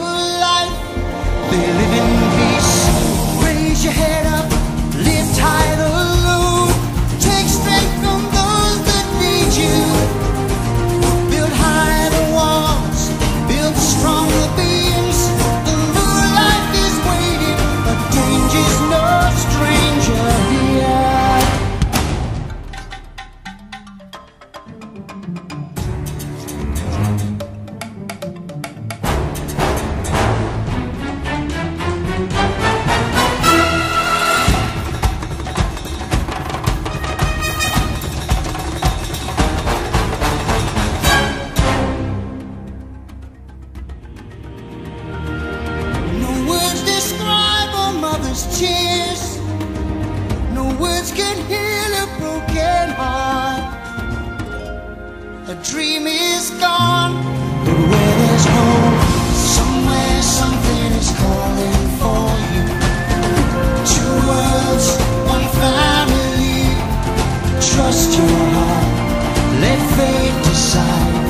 life. They live in peace. Raise your head up, lift high alone. Take strength from those that need you. Build high the walls, build strong the beams. The new life is waiting, but danger's no stranger here. Tears, no words can heal a broken heart. A dream is gone, but where there's hope, somewhere something is calling for you. Two worlds, one family. Trust your heart, let fate decide.